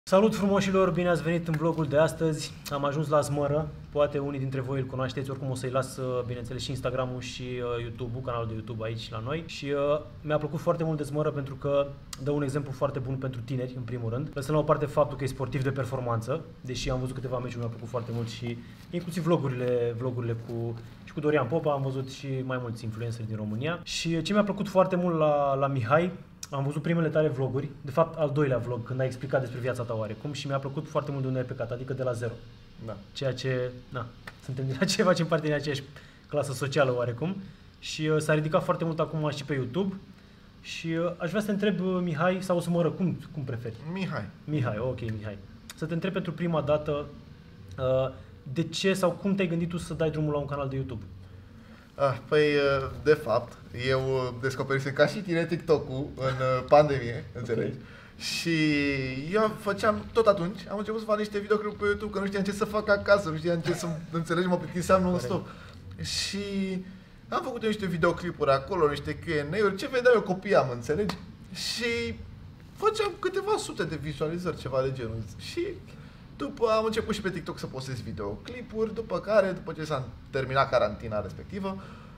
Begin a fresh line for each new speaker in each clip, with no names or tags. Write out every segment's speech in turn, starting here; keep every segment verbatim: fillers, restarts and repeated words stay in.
Salut frumoșilor, bine ați venit în vlogul de astăzi. Am ajuns la Zmără, poate unii dintre voi îl cunoașteți, oricum o să-i las, bineînțeles, și Instagram-ul și uh, YouTube-ul, canalul de YouTube aici la noi. Și uh, mi-a plăcut foarte mult de Zmără pentru că dă un exemplu foarte bun pentru tineri, în primul rând. Lăsând la o parte faptul că e sportiv de performanță, deși am văzut câteva meciuri, mi-a plăcut foarte mult și inclusiv vlogurile, vlogurile cu, și cu Dorian Popa, am văzut și mai mulți influenceri din România. Și ce mi-a plăcut foarte mult la, la Mihai, am văzut primele tale vloguri, de fapt al doilea vlog, când ai explicat despre viața ta oarecum și mi-a plăcut foarte mult de unde ai plecat, adică de la zero.
Da. Ceea
ce, na, suntem din aceea, facem parte din aceeași clasă socială oarecum și uh, s-a ridicat foarte mult acum și pe YouTube și uh, aș vrea să te întreb, uh, Mihai, sau să mă rog, cum, cum preferi?
Mihai.
Mihai, ok, Mihai. Să te întreb pentru prima dată, uh, de ce sau cum te-ai gândit tu să dai drumul la un canal de YouTube?
Ah, păi, de fapt, eu descoperisem ca și tine TikTok-ul în pandemie, înțelegi? Okay. Și eu făceam, tot atunci, am început să fac niște videoclipuri pe YouTube, că nu știam ce să fac acasă, nu știam ce să înțelegi, mă plictiseam non-stop. Și am făcut eu niște videoclipuri acolo, niște Q and A-uri, ce vedeam eu copiam, înțelegi? Și făceam câteva sute de vizualizări, ceva de genul. Și după am început și pe TikTok să postez videoclipuri, după care, după ce s-a terminat carantina respectivă,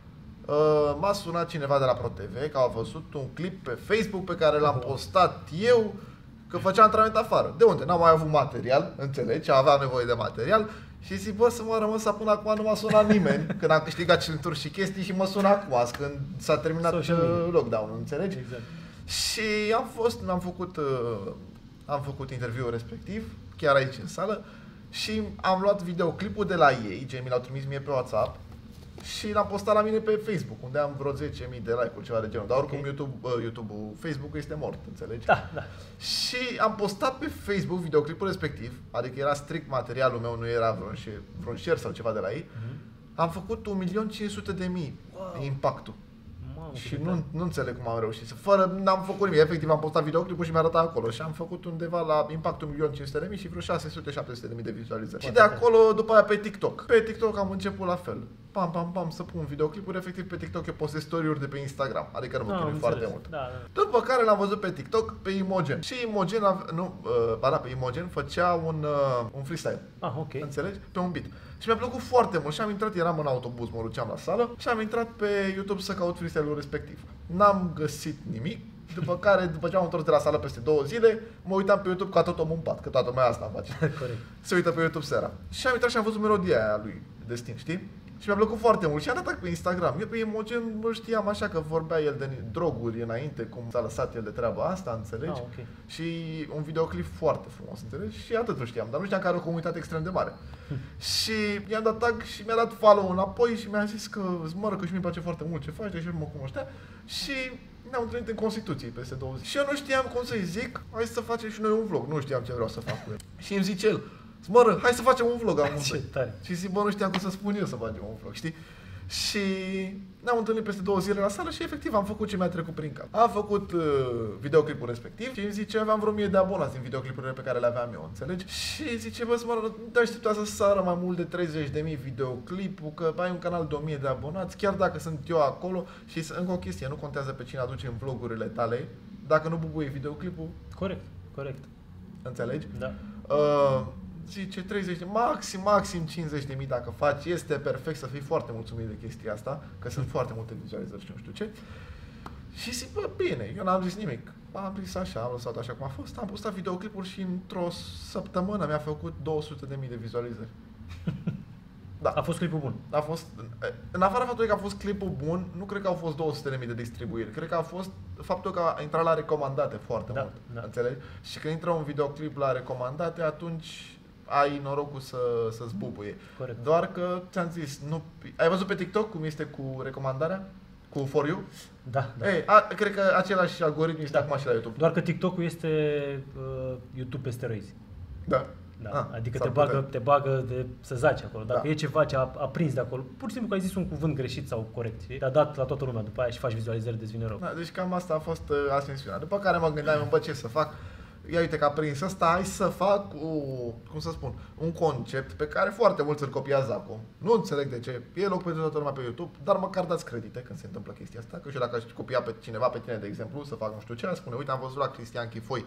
m-a sunat cineva de la ProTV că a văzut un clip pe Facebook pe care l-am postat eu, că făceam antrenament afară. De unde? N-am mai avut material, înțelegi? Aveam nevoie de material și zic, bă, să mă rămân până acum nu m-a sunat nimeni, când am câștigat centuri și chestii și mă sună acum, când s-a terminat lockdown-ul, înțelegi?
Exact.
Și am fost, am făcut, am făcut interviul respectiv, chiar aici în sală, și am luat videoclipul de la ei, ce mi l-au trimis mie pe WhatsApp, și l-am postat la mine pe Facebook, unde am vreo zece mii de like-uri, ceva de genul. Dar oricum okay. YouTube, uh, YouTube-ul, Facebook este mort, înțelegi?
Da, da.
Și am postat pe Facebook videoclipul respectiv, adică era strict materialul meu, nu era vreun share, vreun share sau ceva de la ei. Mm-hmm. Am făcut un milion cinci sute de mii wow. impactul. Și nu, nu înțeleg cum am reușit să, fără, n-am făcut nimic, efectiv am postat videoclipul și mi-a arătat acolo și am făcut undeva la impactul un milion cinci sute de mii și vreo șase sute șapte sute de mii de vizualizări. Poate și de acolo, după aia pe TikTok. Pe TikTok am început la fel. Pam, pam, pam, să pun videoclipuri, efectiv pe TikTok eu postez story-uri de pe Instagram, adică nu mă chinui foarte mult. Da, da. După care l-am văzut pe TikTok pe Imogen. Și Imogen, nu, uh, ba da, pe Imogen făcea un, uh, un freestyle.
Ah, ok.
Înțelegi? Pe un beat. Și mi-a plăcut foarte mult și am intrat, eram în autobuz, mă duceam la sală și am intrat pe YouTube să caut freestyle-ul respectiv. N-am găsit nimic, după care, după ce am întors de la sală peste două zile, mă uitam pe YouTube ca tot omul în pat, că toată lumea asta face.
Corect.
Se uită pe YouTube seara. Și am intrat și am văzut melodia aia lui Destin, știi? Și mi-a plăcut foarte mult și am dat pe Instagram. Eu pe Imogen nu știam așa că vorbea el de droguri înainte, cum s-a lăsat el de treaba asta, înțelegi?
Ah, okay.
Și un videoclip foarte frumos, înțelegi? Și atât nu știam, dar nu știam că are o comunitate extrem de mare. Și i-am dat tag și mi-a dat follow înapoi și mi-a zis că Zmără, că și mi-e place foarte mult ce faci, deși nu mă cunoștea. Și ne-am întâlnit în Constituție peste două zile. Și eu nu știam cum să-i zic, hai să facem și noi un vlog, nu știam ce vreau să fac cu el. Și îmi zice el, Zmără, hai să facem un vlog amândoi. Și zic, bă, nu știam cum să spun eu să facem un vlog, știi? Și ne-am întâlnit peste două zile la sală și efectiv am făcut ce mi-a trecut prin cap. Am făcut uh, videoclipul respectiv și îmi zice, aveam vreo mie de abonați din videoclipurile pe care le aveam eu, înțelegi? Și zice, bă, Zmără, nu te aștepta să sară mai mult de treizeci de mii videoclipul, că ai un canal de o mie de abonați, chiar dacă sunt eu acolo. Și încă o chestie, nu contează pe cine aduce în vlogurile tale, dacă nu bubuie videoclipul.
Corect, corect.
Înțelegi?
Da.
Uh, Zice treizeci de, maxim, maxim cincizeci de mii dacă faci, este perfect, să fii foarte mulțumit de chestia asta, că sunt foarte multe vizualizări și nu știu ce. Și zic, bă, bine, eu n-am zis nimic. Am zis așa, am lăsat așa cum a fost, am postat videoclipuri și într-o săptămână mi-a făcut două sute de mii de vizualizări. Da.
A fost clipul bun.
A fost, în afara faptului că a fost clipul bun, nu cred că au fost două sute de mii de distribuiri. Cred că a fost faptul că a intrat la recomandate foarte da, mult, da. Înțelegi? Și când intră un videoclip la recomandate, atunci ai norocul să, să-ți bubuie.
Corect.
Doar că, ți-am zis, nu... Ai văzut pe TikTok cum este cu recomandarea? Cu For You?
Da, da.
Ei, a, cred că același algoritm este da. acum și la YouTube.
Doar că TikTok-ul este uh, YouTube pe steroizi.
Da.
Da. Ah, adică te bagă, te bagă de să zaci acolo. Dacă da. e ceva ce a, a prins de acolo, pur și simplu că ai zis un cuvânt greșit sau corect, te-a dat la toată lumea după aia și faci vizualizări de vine rău.
Da, deci cam asta a fost uh, ascensiunea. După care mă gândeam, bă, ce să fac? Ia uite că a prins ăsta, hai să fac o, cum să spun, un concept pe care foarte mulți îl copiază acum. Nu înțeleg de ce, e loc pentru toată lumea pe YouTube, dar măcar dați credite când se întâmplă chestia asta. Că și dacă aș copia pe cineva, pe tine de exemplu, să fac nu știu ce, spune, uite am văzut la Cristian Chifoi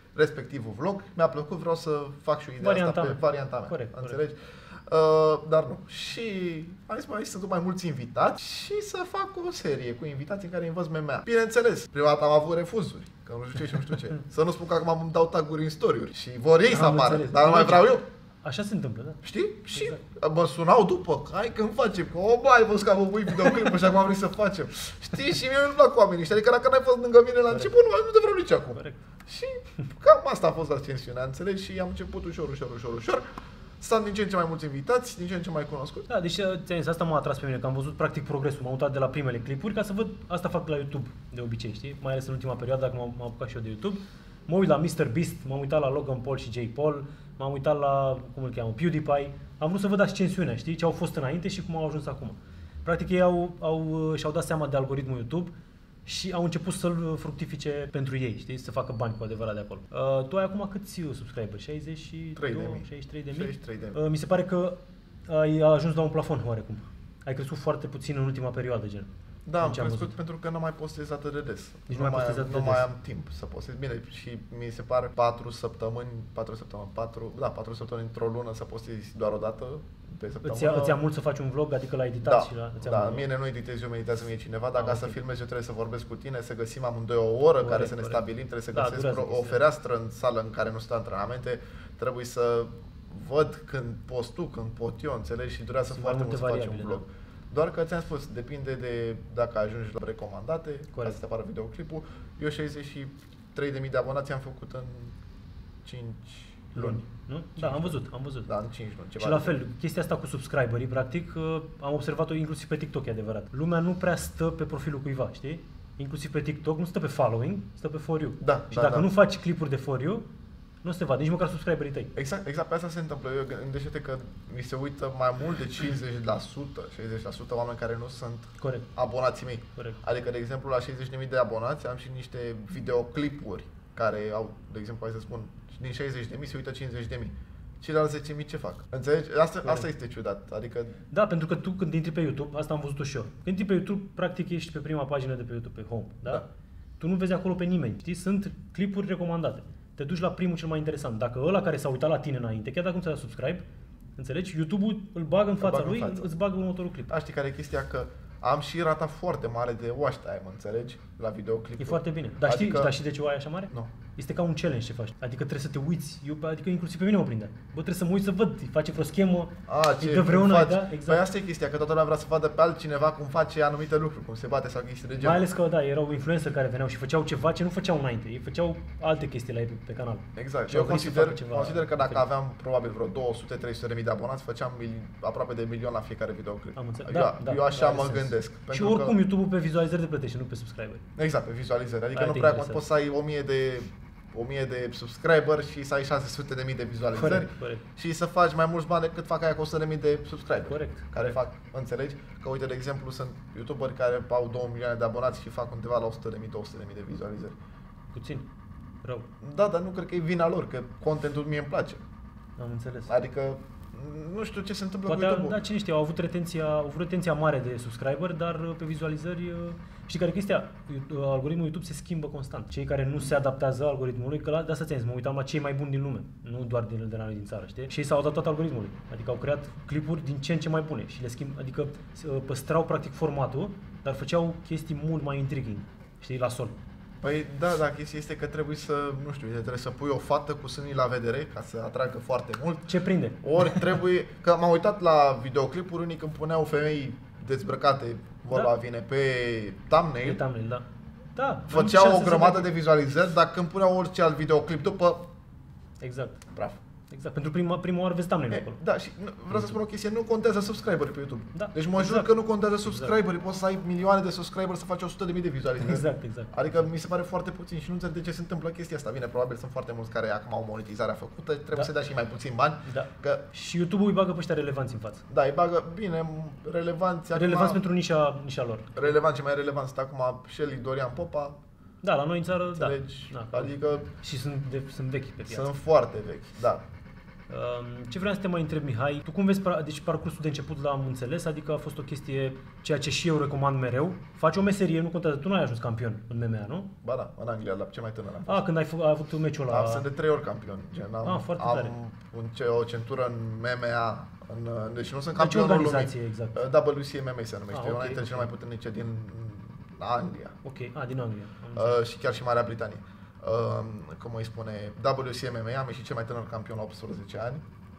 respectivul vlog, mi-a plăcut, vreau să fac și o idee
Varianta
asta pe
mea.
varianta mea.
Corect,
înțelegi? Uh, dar nu. Și am zis, mai să duc mai mulți invitați și să fac o serie cu invitații în care învăț M M A. Bineînțeles, prima dată am avut refuzuri, că nu știu ce și nu știu ce. Să nu spun că acum îmi dau taguri în story-uri și vor ei să
Am
apară,
înțeles.
dar nu mai vreau eu.
Așa se întâmplă, da.
Știi? Și
Exact.
mă sunau după, hai când facem, că o mai văzut că am pui videoclipul și acum vrei să facem. Știi? Și mie nu-mi plac oamenii ăștia, adică dacă n-ai fost lângă mine la început, nu, nu te vreau nici acum.
Corect.
Și cam asta a fost ascensiunea, înțelegi? Și am început ușor, ușor, ușor, ușor. Sunt din ce în ce mai mulți invitați, din ce în ce mai cunoscuți.
Da, deci ți-am zis, asta m-a atras pe mine, că am văzut practic progresul. M-am uitat de la primele clipuri ca să văd, asta fac la YouTube de obicei, știi? Mai ales în ultima perioadă, dacă m-am, m-am apucat și eu de YouTube. Mă uit la mister Beast, m-am uitat la Logan Paul și Jake Paul, m-am uitat la, cum îl cheamă, PewDiePie. Am vrut să văd ascensiunea, știi? Ce au fost înainte și cum au ajuns acum. Practic ei au, au, și-au dat seama de algoritmul YouTube și au început să-l fructifice pentru ei, știi? Să facă bani cu adevărat de acolo. Uh, tu ai acum câți subscriberi? șaizeci și trei de mii. șaizeci și trei de mii?
șaizeci și trei de mii.
Uh, mi se pare că ai ajuns la un plafon oarecum. Ai crescut foarte puțin în ultima perioadă, gen.
Da, am
ce am
crescut
văzut.
pentru că nu mai postez atât de des.
Deci
nu
nu mai
mai,
postezi
am,
atât
nu
de
mai
des.
am timp să postez. Bine, și mi se pare patru săptămâni, patru săptămâni, patru, da, patru săptămâni într-o lună să postezi doar o dată pe săptămână.
Îți ia, îți ia mult să faci un vlog, adică l-ai editat
Da,
și la... îți ia
da,
mult,
mie nu editez eu, mă editează mie cineva, dar
Ah,
ca
ok.
să filmez eu trebuie să vorbesc cu tine, să găsim amândoi o oră
Corect,
care să ne
corect.
stabilim, trebuie să
Da,
găsesc
durează
o, o
chestia.
fereastră în sală în care nu stă antrenamente, trebuie să văd când poți tu, când pot eu, înțelegi? Și durează
Sunt
foarte
mai
mult
multe
să faci un
variabile,
vlog. Doar că ți-am spus, depinde de dacă ajungi la recomandate, ca
Corect.
să te apară videoclipul. Eu șaizeci și trei de mii de abonați am făcut în cinci luni.
Nu? Da, am văzut, am văzut.
Da, în cinci luni. Ceva
Și la
de-
fel, chestia asta cu subscriberii, practic, uh, am observat-o inclusiv pe TikTok, e adevărat. Lumea nu prea stă pe profilul cuiva, știi? Inclusiv pe TikTok, nu stă pe following, stă pe For You.
Da,
și
da,
dacă
da.
nu faci clipuri de For You, nu se vadă, nici măcar subscriberii tăi.
Exact, exact pe asta se întâmplă. Eu gândește că mi se uită mai mult de cincizeci la sută, șaizeci la sută oameni care nu sunt
Corect,
abonații mei.
corect.
Adică, de exemplu, la șaizeci de mii de abonați am și niște videoclipuri care au, de exemplu, hai să spun, din șaizeci de mii se uită cincizeci de mii. Ceilalți zece mii ce fac? Înțelegi? Asta,
Corect.
asta este ciudat. Adică,
Da, pentru că tu când intri pe YouTube, asta am văzut-o și eu. Când intri pe YouTube, practic ești pe prima pagină de pe YouTube, pe Home, da?
Da.
Tu nu vezi acolo pe nimeni, știi? Sunt clipuri recomandate. Te duci la primul cel mai interesant. Dacă ăla care s-a uitat la tine înainte, chiar dacă nu ți-a dat subscribe, înțelegi? YouTube-ul îl bagă în fața
bagă în
lui,
față.
îți bagă următorul clip.
da, știi care e chestia? Că am și rata foarte mare de watch time, înțelegi? La videoclipuri.
E foarte bine. Dar știi,
Adică-
dar știi de ce o ai așa mare?
Nu.
Este ca un challenge ce faci. Adică trebuie să te uiți. Eu, adică inclusiv pe mine mă prinde. Bă, trebuie să mă uit să văd. Îi face vreo schemă.
A, ce
îi dă
cum
vreuna,
faci?
da? Exact.
Păi asta e chestia, că toată lumea vrea să vadă pe altcineva cum face anumite lucruri, cum se bate sau chestii de genul.
Mai ales că, da, erau influencer care veneau și făceau ceva ce nu făceau înainte. Ei făceau alte chestii la ei pe, pe canal.
Exact.
Și
Și eu
au venit să
consider,
facă ceva
consider că dacă
diferit.
aveam probabil vreo două sute trei sute de mii de abonați, făceam mil, aproape de milion la fiecare videoclip.
Am înțeles.
Eu,
Da, da,
eu așa
are
mă
sens.
gândesc.
Și
pentru
oricum
că,
YouTube-ul pe vizualizări te plătește, nu pe subscriberi.
exact, pe vizualizări. Adică
Aia
nu
te
prea
interesează.
poți să ai o mie de o mie de subscriber și să ai șase sute de mii de vizualizări
Corect, corect.
și să faci mai mulți bani decât fac aia cu o sută de mii de subscriber.
Corect,
Care
corect.
fac, înțelegi? Că uite, de exemplu, sunt youtuberi care au două milioane de abonați și fac undeva la o sută de mii, două sute de mii de vizualizări.
Puțin. Rău.
Da, dar nu cred că e vina lor, că contentul mie îmi place.
Am înțeles.
Adică nu știu ce se întâmplă
Poate,
cu
a-
YouTube-ul.
da, cine știe, au avut retenția, au avut retenția mare de subscriber, dar uh, pe vizualizări, uh, știi care e chestia? Uh, Algoritmul YouTube se schimbă constant. Cei care nu se adaptează algoritmului, că la, de asta ți-am zis, mă uitam la cei mai buni din lume, nu doar din, de la noi din țară, știi? Și ei s-au adaptat algoritmului, adică au creat clipuri din ce în ce mai bune și le schimb, adică uh, păstrau practic formatul, dar făceau chestii mult mai intriguing, știi, la sol.
Păi da, da, chestia este că trebuie să, nu știu, trebuie să pui o fată cu sânii la vedere ca să atragă foarte mult.
Ce prinde?
Ori trebuie, că m-am uitat la videoclipuri unii când puneau femei dezbrăcate, vorba
Da.
vine, pe
E
thumbnail,
thumbnail, da. Da.
făceau
șanse
o
să
grămadă
vedem.
de vizualizări, dar când puneau orice alt videoclip după,
Exact.
praf.
Exact. Pentru prima, prima oară vezi thumbnail
E,
acolo.
da, și nu- vreau să spun o chestie, nu contează subscriberii pe YouTube.
Da,
Deci mă jur
exact.
că nu contează subscriberii, poți să ai milioane de subscriberi să faci o sută de mii de vizualizări.
Exact, exact.
Adică mi se pare foarte puțin și nu înțeleg de ce se întâmplă chestia asta. Bine, probabil sunt foarte mulți care acum au monetizarea făcută, trebuie
Da.
să dea și mai puțin bani.
Da.
Că,
Și YouTube-ul îi bagă pe ăștia relevanți în față.
da, îi bagă, bine, relevanți acum,
Relevanți pentru nișa, nișa lor.
relevant, ce mai relevant sunt acum Shelly, Dorian Popa,
Da, la noi în țară,
înțelegi?
da. da.
Adică
Și sunt, de, sunt vechi pe piață.
sunt foarte vechi, da.
Ce vreau să te mai întreb, Mihai, tu cum vezi, deci parcursul de început l-am înțeles, adică a fost o chestie, ceea ce și eu recomand mereu, faci o meserie, nu contează, tu nu ai ajuns campion în M M A, nu?
Ba da, în Anglia, la ce mai tânăr am fost.
Ah, când ai, f- ai avut meciul ăla.
Am, sunt de trei ori campion, gen, am,
ah, foarte
am
tare.
un, o centură în M M A, în, deci nu sunt
deci
campionul
organizație,
lumii.
exact.
W C M M A se numește,
ah,
e
okay,
una dintre
okay.
cele mai puternice din Anglia.
Ok, ah, din Anglia.
Uh, și chiar și Marea Britanie. Uh, cum îi spune, W C M M A, am ieșit cel mai tânăr campion la optsprezece ani.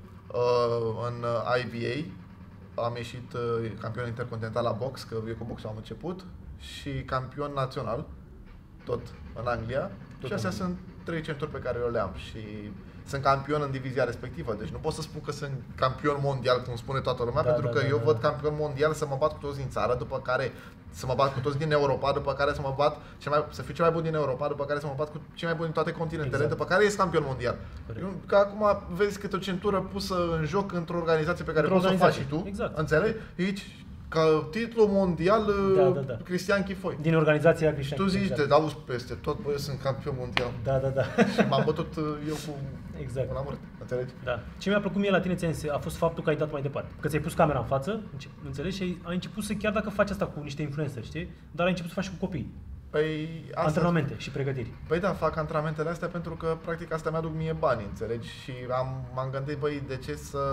Uh, în I B A am ieșit uh, campion intercontinental la box, că eu cu boxul am început, și campion național, tot în Anglia. Tot și astea în... sunt trei centuri pe care eu le am și sunt campion în divizia respectivă, deci nu pot să spun că sunt campion mondial, cum spune toată lumea, da, pentru da, că da, eu da. văd campion mondial să mă bat cu toți din țară, după care să mă bat cu toți din Europa, după care să mă bat cel mai, să fiu cel mai bun din Europa, după care să mă bat cu cei mai buni din toate continentele, exact. După care ești campion mondial. Eu, că acum vezi câte o centură pusă în joc într-o organizație pe care poți să o faci și tu,
exact.
Înțelegi? Aici, ca titlu mondial,
da, da, da.
Cristian Chifoi.
Din organizația Cristian
Chifoi. Tu zici,
exact.
te auzi peste tot, bă, eu sunt campion mondial.
Da, da, da.
Și m-am bătut eu cu
exact.
una mult, înțelegi?
Da. Ce mi-a plăcut mie la tine, ți a fost faptul că ai dat mai departe. Că ți-ai pus camera în față, înțelegi? Și ai început să, chiar dacă faci asta cu niște influenceri, știi? Dar ai început să faci cu copii.
Păi, asta,
antrenamente și pregătiri.
Păi da, fac antrenamentele astea pentru că practic asta mi-aduc mie bani, înțelegi? Și am, m-am gândit, băi, de ce să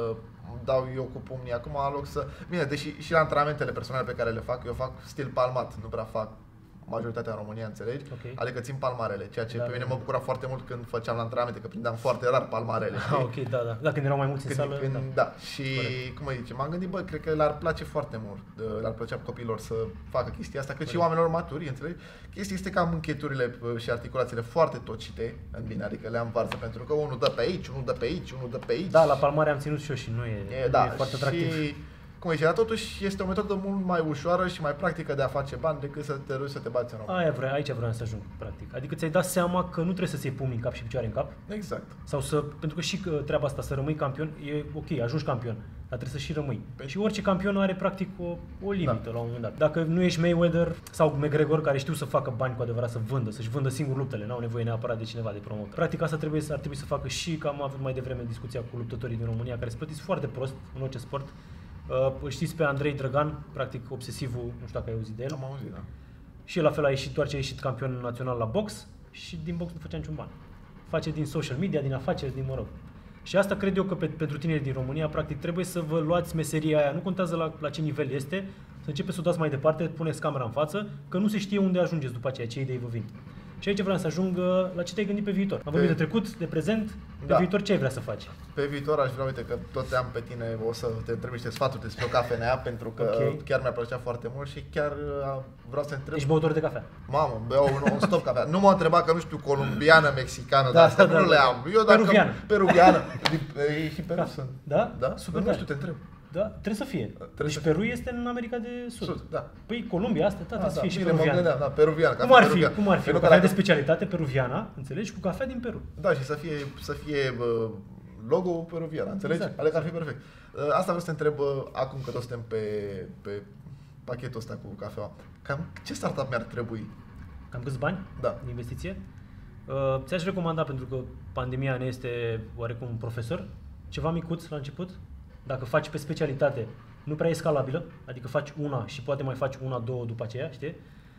dau eu cu pumnii acum în loc să... Bine, deși și la antrenamentele personale pe care le fac, eu fac stil palmat, nu prea fac majoritatea în România, înțelegi?
Okay.
Adică țin palmarele, ceea ce
da,
pe mine
da,
mă bucura foarte mult când făceam la antrenamente, că prindeam foarte rar palmarele.
Ah, ok, da, da. Da, când erau mai mulți
când,
în sală.
Când,
da.
da. Și Corect. Cum îi zice, m-am gândit, bă, cred că le-ar place foarte mult, le-ar plăcea copiilor să facă chestia asta, cât Corect. Și oamenilor maturi, înțelegi? Chestia este că am încheturile și articulațiile foarte tocite în mine, adică le-am varsă, pentru că unul dă pe aici, unul dă pe aici, unul dă pe aici.
Da, la palmare am ținut și eu și nu e,
e, da,
e foarte atractiv.
Și, cum zice, dar totuși este o metodă mult mai ușoară și mai practică de a face bani decât să te duci să te bați în om.
Aia vre, aici vreau să ajung, practic. Adică ți-ai dat seama că nu trebuie să se iei pumni în cap și picioare în cap.
Exact.
Sau să, pentru că și treaba asta, să rămâi campion, e ok, ajungi campion, dar trebuie să și rămâi. Pe... Și orice campion are practic o, o limită da. La un moment dat. Dacă nu ești Mayweather sau McGregor, care știu să facă bani cu adevărat, să vândă, să-și vândă singur luptele, n-au nevoie neapărat de cineva de promotor. Practic asta trebuie să, ar trebui să facă și, că am avut mai devreme discuția cu luptătorii din România, care sunt plătiți foarte prost în orice sport. Uh, știți pe Andrei Drăgan, practic obsesivul, nu știu dacă ai auzit de el.
Am auzit, da.
Și el la fel a ieșit, doar ce a ieșit campion național la box și din box nu făcea niciun bani. Face din social media, din afaceri, din mă rog. Și asta cred eu că pe, pentru tinerii din România, practic trebuie să vă luați meseria aia, nu contează la, la ce nivel este, să începeți să o dați mai departe, puneți camera în față, că nu se știe unde ajungeți după aceea, ce idei vă vin. Și aici vreau să ajung la ce te-ai gândit pe viitor. Am vorbit de trecut, de prezent, pe da. Viitor ce ai vrea să faci?
Pe viitor aș vrea, uite că tot te am pe tine, o să te întreb niște sfaturi despre o cafenea, pentru că okay. chiar mi-a plăcea foarte mult și chiar vreau să te întreb.
Ești băutor de cafea?
Mamă, beau un, un stop cafea. Nu m-a întrebat că nu știu, colombiană, mexicană,
da,
dar astea
da,
nu
da,
le
da.
am. Eu dacă
peruviană.
Peruviană. Ei și Peru
da.
sunt.
Da?
Da?
Super
nu știu, te întreb.
Da, trebuie să fie.
Trebuie
deci
să
Peru fie. Este în America de Sud.
Sud, da.
Păi Columbia asta, da, trebuie
da,
să fie
da,
și
bine,
peruviană.
Gândeam, da, peruviană.
Cum ar fi?
Peruvian.
Cum ar fi? O cafea de specialitate peruviană, înțelegi? Cu cafea din Peru.
Da, și să fie, să fie uh, logo peruvian, înțelegi?
Exact.
Ale că ar fi perfect. Uh, asta vreau să te întreb uh, acum că toți suntem pe, pe pachetul ăsta cu cafeaua. Cam ce startup mi-ar trebui?
Cam câți bani?
Da.
De investiție? Uh, ți-aș recomanda, pentru că pandemia ne este oarecum un profesor, ceva micuț la început. Dacă faci pe specialitate, nu prea e scalabilă, adică faci una și poate mai faci una, două după aceea, știi?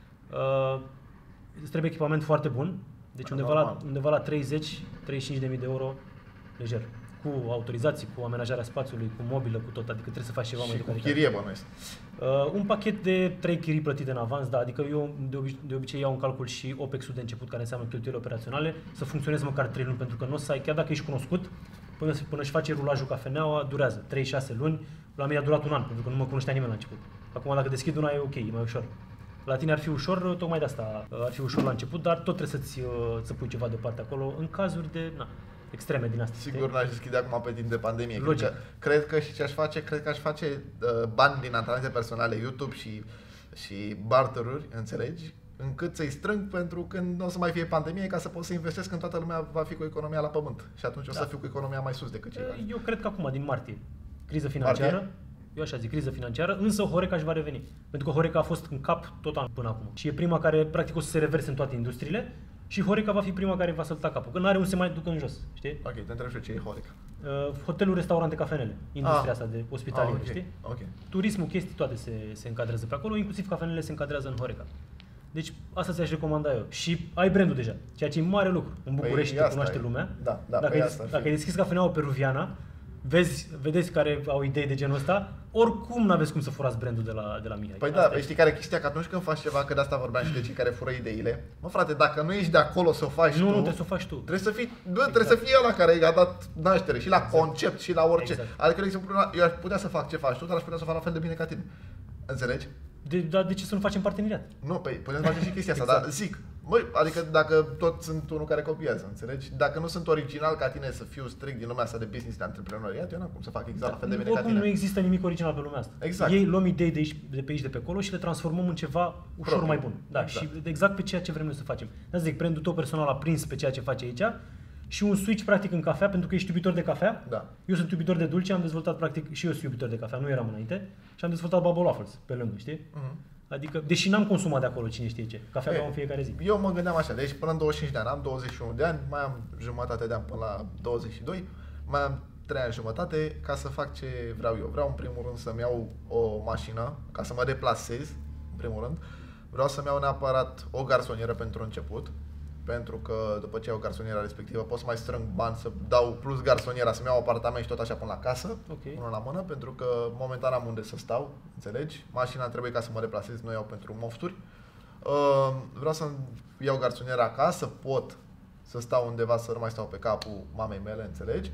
Uh, îți trebuie echipament foarte bun, deci undeva la, undeva la treizeci treizeci și cinci de mii de euro lejer. Cu autorizații, cu amenajarea spațiului, cu mobilă, cu tot, adică trebuie să faci ceva
și
mai de calitate.
Și cu chirie bănuiesc.
Uh, un pachet de trei chirii plătite în avans, da, adică eu de, obic- de obicei iau în calcul și O P E X-ul de început, care înseamnă cheltuieli operaționale, să funcționeze măcar trei luni, pentru că nu o să ai, chiar dacă ești cunoscut, până, până își face rulajul cafeneaua, durează trei șase luni, la mine a durat un an, pentru că nu mă cunoștea nimeni la început. Acum dacă deschid una e ok, e mai ușor. La tine ar fi ușor, tocmai de asta ar fi ușor la început, dar tot trebuie să-ți să pui ceva deoparte acolo, în cazuri de, na, extreme din astea.
Sigur n-aș deschide acum pe timp de pandemie.
Logic.
Cred că, cred că și ce aș face, cred că aș face uh, bani din antrenamente personale, YouTube și, și barteruri, înțelegi? Încât să-i strâng pentru când nu o să mai fie pandemie, ca să pot să investesc când toată lumea va fi cu economia la pământ. Și atunci o să da. fiu cu economia mai sus decât ceilalți.
Eu cred că acum, din martie, criză financiară, martie? Eu așa zic, criză financiară, însă Horeca își va reveni. Pentru că Horeca a fost în cap tot anul până acum. Și e prima care practic o să se reverse în toate industriile și Horeca va fi prima care va sălta capul, că nu are un se mai ducă în jos, știi?
Ok, te întreb și eu ce e Horeca.
Uh, hoteluri, restaurante, cafenele, industria
Ah.
asta de ospitalier,
Ah, ok,
știi?
ok.
Turismul, chestii, toate se, se încadrează pe acolo, inclusiv cafenele se încadrează în Horeca. Deci asta ți-aș recomanda eu. Și ai brandul deja, ceea ce e mare lucru. În București
Păi,
te
asta
cunoaște
e.
lumea.
Da, da,
dacă,
păi
ai,
asta ar
dacă
fi.
ai deschis cafeneaua peruviana, vezi, vedeți care au idei de genul ăsta, oricum n-aveți cum să furați brandul de la, de la Mihai.
Păi
Asta
da,
e.
păi știi care e chestia? Că atunci când faci ceva, că de asta vorbeam și de cei care fură ideile, mă frate, dacă nu ești de acolo să o faci
Nu,
tu,
nu, trebuie să o faci tu.
trebuie să fii, bă, trebuie să fii ăla care i-a dat naștere și la
Exact.
concept și la orice.
Exact.
Adică, de exemplu, eu aș putea să fac ce faci tu, dar aș putea să fac la fel de bine ca tine. Înțelegi?
De, dar de ce să nu facem parteneriat?
Nu, păi putem face și chestia asta,
Exact.
dar zic, băi, adică dacă tot sunt unul care copiază, înțelegi? Dacă nu sunt original ca tine să fiu strict din lumea asta de business, de antreprenoriat, eu n-am cum să fac exact la fel de bine ca
Oricum
tine.
nu există nimic original pe lumea asta.
Exact.
Ei luăm idei de, aici, de pe aici, de pe acolo și le transformăm în ceva ușor
Propriu.
mai bun. Da,
Exact.
și exact pe ceea ce vrem noi să facem. Da, zic, brandul tău personal a prins pe ceea ce face aici și un switch practic în cafea, pentru că ești iubitor de cafea.
Da.
Eu sunt iubitor de dulce, am dezvoltat practic și eu sunt iubitor de cafea, nu eram înainte, și am dezvoltat Bubble Waffles pe lângă, știi?
Mhm.
Adică, deși n-am consumat de acolo cine știe ce, cafea beau în fiecare zi.
Eu mă gândeam așa, deci până în douăzeci și cinci de ani, am douăzeci și unu de ani, mai am jumătate de an până la douăzeci și doi, mai am trei ani jumătate ca să fac ce vreau eu. Vreau în primul rând să-mi iau o mașină, ca să mă deplasez, în primul rând. Vreau să-mi iau neapărat o garsonieră pentru început, pentru că după ce iau garsoniera respectivă pot să mai strâng bani să dau plus garsoniera, să-mi iau apartament și tot așa până la casă,
Ok.
unul la mână, pentru că momentan am unde să stau, înțelegi? Mașina trebuie ca să mă deplasez, nu iau pentru mofturi. Uh, vreau să iau garsoniera acasă, pot să stau undeva, să nu mai stau pe capul mamei mele, înțelegi?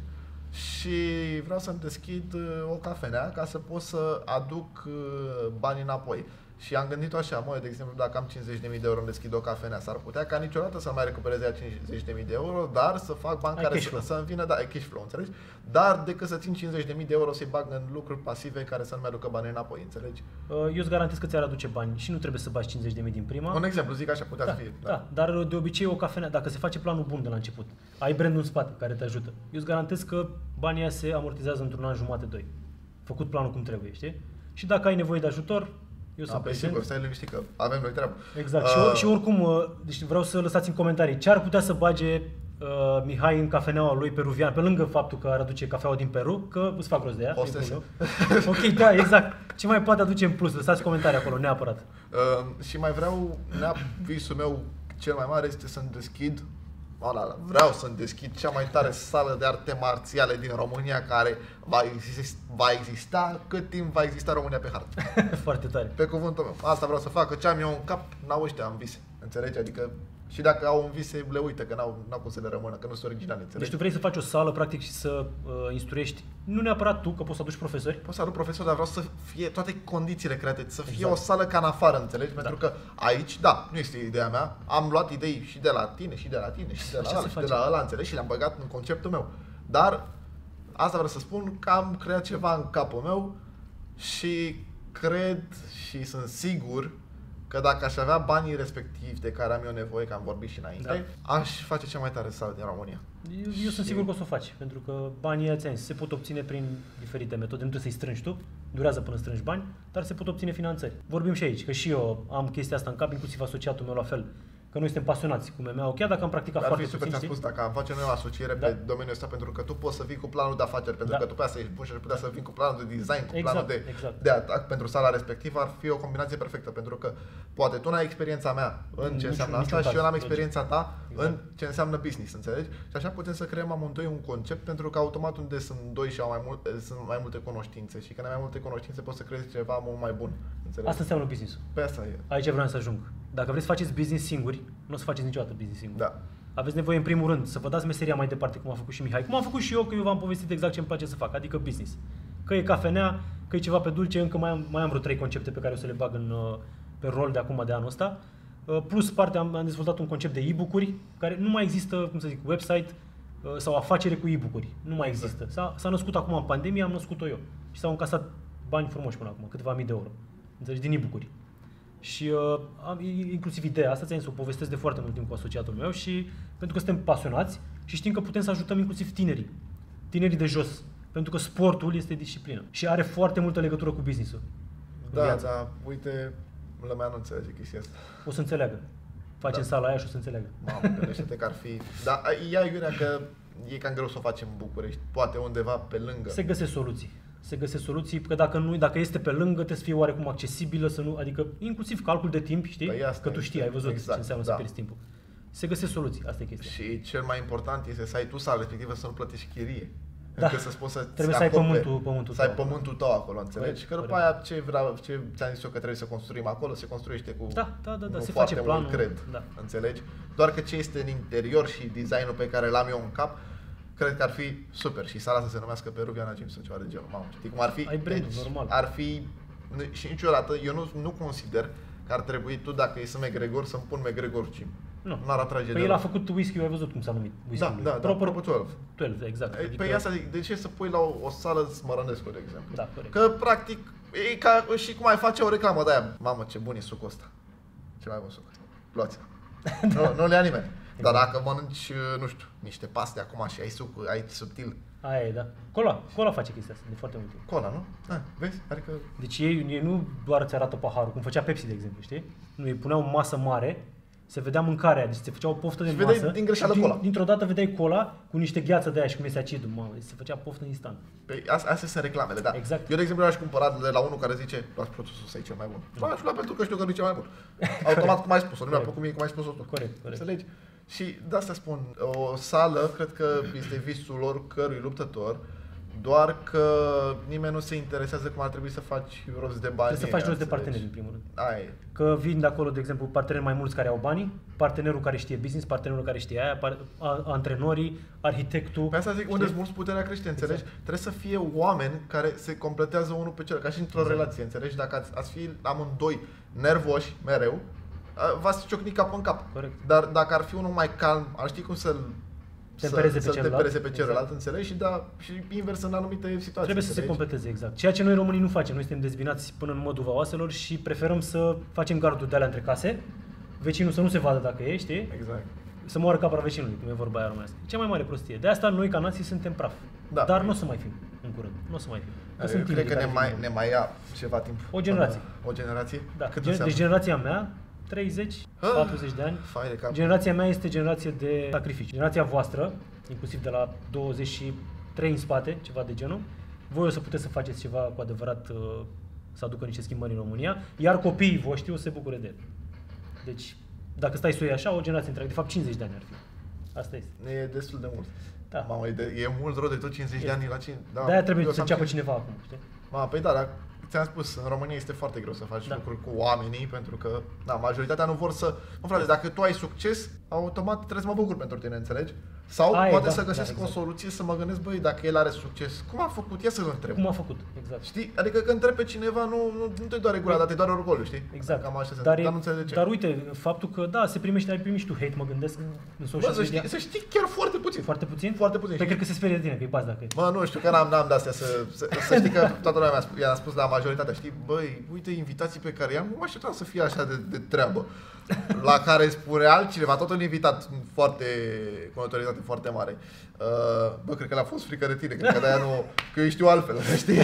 Și vreau să-mi deschid uh, o cafenea ca să pot să aduc uh, bani înapoi. Și am gândit-o așa, mă, de exemplu, dacă am cincizeci de mii de euro îmi deschid o cafenea, s-ar putea ca niciodată să mai recuperez ea cincizeci de mii de euro, dar să fac bani
Ai
care
cash
să,
flow.
să-mi vină, da, e cash flow, înțelegi? Dar decât să țin cincizeci de mii de euro să-i bag în lucruri pasive care să nu mai aducă bani înapoi, înțelegi?
Eu îți garantez că ți-ar aduce bani și nu trebuie să bagi cincizeci de mii din prima.
Un exemplu, zic așa, putea
Da,
să fie.
da, dar de obicei o cafenea, dacă se face planul bun de la început, ai brandul în spate care te ajută. Eu îți garantez că banii ăia se amortizează într-un an jumate, doi. Făcut planul cum trebuie, știi? Și dacă ai nevoie de ajutor, eu
Da,
sunt
pe
prezent.
sigur, stai liniștit că avem noi treabă.
Exact.
Uh,
Și, or, și oricum, uh, deci vreau să lăsați în comentarii ce ar putea să bage uh, Mihai în cafeneaua lui peruvian, pe lângă faptul că ar aduce cafeaua din Peru, că îți fac rost de ea.
Hostese.
nu e problemă. Ok, da, exact. Ce mai poate aduce în plus? Lăsați comentarii acolo, neapărat.
Uh, și mai vreau, neap- visul meu cel mai mare este să-mi deschid, ala, vreau să-mi deschid cea mai tare sală de arte marțiale din România care va exista, va exista cât timp va exista România pe hartă.
Foarte tare.
Pe cuvântul meu. Asta vreau să fac, că ce am eu în cap, n-au ăștia în vise. Înțelegi? Adică și dacă au în vise, le uită, că n-au, n-au cum să le rămână, că nu sunt originale, înțelegi?
Deci tu vrei să faci o sală, practic, și să uh, instruiești, nu neapărat tu, că poți să aduci profesori.
Pot să aduc profesor, dar vreau să fie toate condițiile create, să fie
Exact.
o sală ca în afară, înțelegi? Pentru că aici, da, nu este ideea mea, am luat idei și de la tine, și de la tine, și de la
Așa
ăla,
se
și de
face.
la ăla, înțelegi? Și le-am băgat în conceptul meu. Dar asta vreau să spun că am creat ceva în capul meu și cred și sunt sigur că dacă aș avea banii respectivi de care am eu nevoie, că am vorbit și înainte, da. aș face cea mai tare sală din România.
Eu, eu sunt
Și-
sigur că o să o faci, pentru că banii ăia ți-am zis, se pot obține prin diferite metode, nu trebuie să-i strângi tu, durează până strângi bani, dar se pot obține finanțări. Vorbim și aici, că și eu am chestia asta în cap, inclusiv asociatul meu la fel, că noi suntem pasionați cu M M A, chiar dacă am practicat
Ar fi
foarte
super,
puțin,
ți-am
știi?
spus, dacă am face noi o asociere
Da.
pe domeniul ăsta, pentru că tu poți să vii cu planul de afaceri, pentru
Da.
că tu pe asta ești bun și aș putea să vin cu planul de design, cu
Exact,
planul de,
exact.
de atac pentru sala respectivă, ar fi o combinație perfectă, pentru că poate tu n-ai experiența mea în ce
Niciun-
înseamnă
niciun
asta și
caz,
eu n-am
logic.
experiența ta
Exact.
în ce înseamnă business, înțelegi? Și așa putem să creăm amândoi un concept, pentru că automat unde sunt doi și au mai multe, sunt mai multe cunoștințe și când ai mai multe cunoștințe poți să creezi ceva mult mai bun, înțelegi?
Asta înseamnă business-ul.
Pe asta e.
Aici vreau să ajung. Dacă vreți să faceți business singuri, nu o să faceți niciodată business singuri.
Da.
Aveți nevoie în primul rând să vă dați meseria mai departe, cum a făcut și Mihai. Cum am făcut și eu, că eu v-am povestit exact ce îmi place să fac, adică business. Că e cafenea, că e ceva pe dulce, încă mai am, mai am vreo trei concepte pe care o să le bag în, uh, pe rol de acum, de anul ăsta. Uh, Plus parte am, am dezvoltat un concept de e-book-uri, care nu mai există, cum să zic, website uh, sau afacere cu e-book-uri. Nu mai
Exact.
există. S-a, s-a născut acum în pandemie, am născut-o eu. Și s-au încasat bani frumoși până acum, câteva mii de euro. Înțelegi, din e-book-uri. Și uh, am, inclusiv ideea asta, ți-am zis, o povestesc de foarte mult timp cu asociatul meu și pentru că suntem pasionați și știm că putem să ajutăm inclusiv tinerii, tinerii de jos, pentru că sportul este disciplină și are foarte multă legătură cu business-ul. în
Da,
viață.
da, uite, lumea nu înțelege chestia asta.
O să înțeleagă. Facem
Da.
sala aia și o să înțeleagă.
Mamă, gândește-te că ar fi... Dar ia iurea că e cam greu să o facem în București, poate undeva pe lângă.
Se găsesc soluții. Se găsesc soluții, că dacă nu, dacă este pe lângă, trebuie să fie oarecum accesibilă, să nu, adică inclusiv calcul de timp, știi?
Păi asta
că tu
este,
știi, ai văzut
exact,
ce înseamnă
da.
să pierzi timpul. Se găsesc soluții, asta e chestia.
Și cel mai important este să ai tu sala respectivă, să nu plătești chirie.
Da.
Încât să-ți poți să
Trebuie să ai pământul, pământul
să ai
tău.
pământul tău acolo, înțelegi?
Corect,
Că după
corect.
aia ce, vreau, ce ți-am zis eu că trebuie să construim acolo, se construiește cu
Da, da, da, da,
nu
se
foarte
face
mult,
planul,
cred,
da.
înțelegi? Doar că ce este în interior și designul pe care l-am eu în cap, cred că ar fi super și sala să se numească Peruviana Gym sau ceva de genul. Mamă, știi cum ar fi?
Ai brandul, normal.
Ar fi, și niciodată, eu nu, nu consider că ar trebui tu, dacă e să McGregor, să-mi pun McGregor Gym.
Nu.
N-ar atrage
Păi
deloc.
el a făcut whisky, ai văzut cum s-a numit whisky-ul
Da,
lui.
da, da,
Proper
Proper doisprezece.
doisprezece, exact.
Adică... Păi asta zic, de ce să pui la o, o sală Smărănescu, de exemplu?
Da, corect.
Că practic, e ca și cum ai face o reclamă de aia. Mamă, ce bun e sucul ăsta. Ce mai bun suc. Luați. nu, nu le ia nimeni. Dar
Exact.
dacă mănânci, nu știu, niște paste acum și ai suc, ai subtil.
Aia e, da. Cola, Cola face chestia asta de foarte mult timp.
Cola, nu? Da, vezi? Adică...
Deci ei, ei nu doar îți arată paharul, cum făcea Pepsi, de exemplu, știi? Nu, ei puneau masă mare, se vedea mâncarea, deci se făcea o poftă de
Și vedeai
masă.
din greșeală
și
cola.
Dintr-o dată vedeai cola cu niște gheață de aia și cum este acidul, mamă, deci se făcea poftă instant.
Păi, astea, astea sunt reclamele, da.
Exact.
Eu, de exemplu, aș cumpăra de la unul care zice, luați produsul ăsta, e cel mai bun. Da. Aș lua pentru că știu că nu e cel mai bun. Automat, cum ai spus-o, nu mi-a
Corect.
plăcut mie cum ai spus-o tu.
Corect, corect.
Înțelegi? Și de asta spun, o sală, cred că este visul oricărui luptător, doar că nimeni nu se interesează cum ar trebui să faci rost de bani.
Trebuie să faci rost de
înțelegi?
parteneri, în primul rând.
Aia e.
Că vin de acolo, de exemplu, parteneri mai mulți care au banii, partenerul care știe business, partenerul care știe aia, par- a- antrenorii, arhitectul.
Pe asta zic, unde
știi?
îți mulți puterea crește, înțelegi?
Exact.
Trebuie să fie oameni care se completează unul pe celălalt, ca și într-o
Exact.
relație, înțelegi? Dacă ați, ați fi amândoi nervoși mereu, a, v-ați ciocni cap în cap.
Corect.
Dar dacă ar fi unul mai calm, ar ști cum să-l
Tempereze pe
să, să
celălalt.
tempereze pe celălalt,
Exact.
înțelegi? Și, da, și invers în anumite situații.
Trebuie să se
înțelegi?
completeze, exact. Ceea ce noi românii nu facem. Noi suntem dezbinați până în măduva oaselor și preferăm să facem garduri de alea între case, vecinul să nu se vadă dacă e, știi?
Exact.
Să moară capra vecinului, cum e vorba aia românească. E cea mai mare prostie. De asta noi ca nații suntem praf.
Da.
Dar nu o să mai fim în curând. Nu o să mai fim. Că
Eu
sunt
cred
tineri
că ne
care
mai,
vin.
ne mai ia ceva timp.
O generație.
O generație?
Da.
Cât
Gen-
înseamnă?
deci generația mea, treizeci,
Ah,
patruzeci de ani.
Fai de cap.
Generația mea este generație de sacrificiu. Generația voastră, inclusiv de la douăzeci și trei în spate, ceva de genul, voi o să puteți să faceți ceva cu adevărat, uh, să aducă niște schimbări în România, iar copiii voștri o să se bucure de el. Deci, dacă stai să o iei așa, o generație întreagă, de fapt cincizeci de ani ar fi. Asta este.
E destul de mult.
Da.
Mamă, e, de, e mult rău de tot cincizeci de
Este.
ani la cine. Da,
De-aia trebuie
eu
să
am
înceapă
cincizeci.
cineva acum, știi?
Ma, păi da, dar ți-am spus, în România este foarte greu să faci
Da.
lucruri cu oamenii, pentru că, da, majoritatea nu vor să... Mă, frate, dacă tu ai succes, automat trebuie să mă bucur pentru tine, înțelegi? Sau
Aia e,
poate
da,
să găsesc
da,
o
exact.
soluție, să mă gândesc, băi, dacă el are succes, cum a făcut? Ia să-l întreb.
Cum a făcut, exact.
Știi? Adică când întrebi pe cineva, nu, nu, nu te doare gura, dar te doare orgoliu, știi?
Exact.
Cam așa se
Dar,
întâmplă,
e,
dar nu înțeleg de ce.
dar uite, faptul că, da, se primește, ai primit și tu hate, mă gândesc, în
Bă,
social
să
media.
știi, să știi chiar foarte puțin.
Foarte puțin?
Foarte puțin.
Păi
știi?
cred că se sperie de tine, că e bați dacă e.
Mă, nu știu, că n-am, n-am de-astea să, să, să știi că toată lumea mi-a spus, i-a spus la majoritatea, știi, băi, uite invitații pe care i-am, nu mă așteptam să fie așa de, de treabă. La care spune altcineva, tot un invitat foarte, cu notorietate foarte mare. Uh, bă, cred că l-a fost frică de tine, cred că de-aia nu, că eu știu altfel, știi?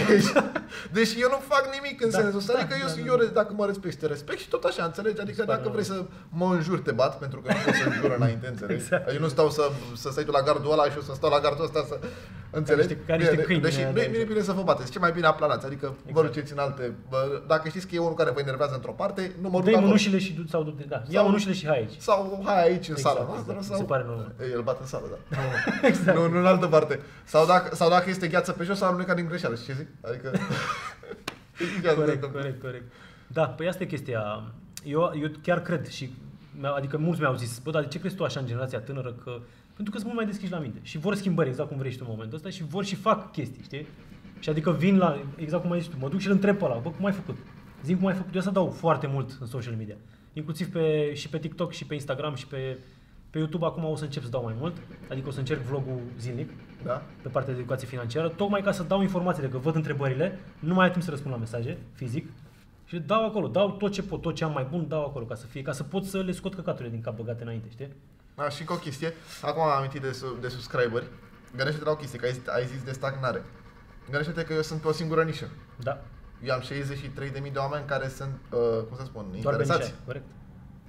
Deși eu nu fac nimic în
Da,
sensul ăsta,
da,
adică eu,
da, da,
eu, dacă mă respect, te respect și tot așa, înțelegi? Adică
Spune,
dacă vrei să mă înjuri, te bat, pentru că nu pot să înjur înainte, înțelegi?
Exact.
Eu nu stau să, să stai tu la gardul ăla și eu să stau la gardul ăsta să... Înțelegi?
niște- ca niște
Bine,
câini,
Deși
da,
nu
da,
e bine,
exact.
bine să vă bateți, ce mai bine aplanați, adică vă
Exact.
duceți în alte... Bă, dacă știți că e unul care vă enervează într-o parte, nu mă duc
Dă-i
acolo.
mânușile și du sau du-te, da. Ia
Sau-
mânușile și hai aici.
Sau hai aici în
Exact,
sala noastră,
exact.
sau...
Mi se pare normal.
El bat în sală, da.
Exact.
Nu, nu în altă parte. Sau dacă, sau dacă este gheață pe jos, sau aluneca din greșeală, știi ce zic? Adică...
Corect, corect, corect. Da, păi asta e chestia. Eu, eu chiar cred și, adică mulți mi-au zis, bă, dar de ce crezi tu așa în generația tânără? Că, pentru că sunt mult mai deschiși la minte și vor schimbări exact cum vrei și tu în momentul ăsta și vor și fac chestii, știi? Și adică vin la, exact cum ai zis tu, mă duc și îl întreb pe ăla, bă, cum ai făcut? Zic cum ai făcut, eu asta dau foarte mult în social media. Inclusiv pe, și pe TikTok și pe Instagram și pe, pe YouTube acum o să încep să dau mai mult, adică o să încerc vlogul zilnic
Da?
pe partea de educație financiară, tocmai ca să dau informațiile, că văd întrebările, nu mai ai timp să răspund la mesaje, fizic, și dau acolo, dau tot ce pot, tot ce am mai bun, dau acolo, ca să fie, ca să pot să le scot căcaturile din cap băgate înainte, știi?
Da, și încă o chestie, acum am amintit de, su- de subscriberi, gândește-te la o chestie, că ai zis, ai zis de stagnare. Gândește-te că eu sunt pe o singură nișă.
Da,
Eu am șaizeci și trei de mii de oameni care sunt, uh, cum să spun,
doar pe
interesați.
nișa, corect.